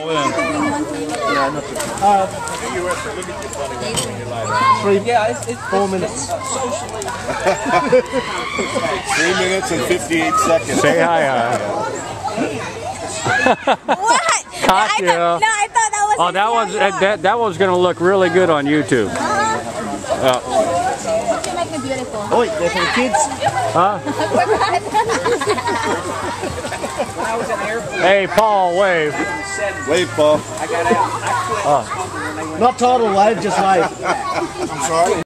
win. Yeah, not too. 4 minutes. 3 minutes and 58 seconds. Say hi. What? Caught you. No, I thought that was. Oh, that one's gonna look really good on YouTube. You make me beautiful. Oh, they're for the kids. Huh? Hey, Paul, wave. Wave, Paul. Not total wave, just wave. I'm sorry.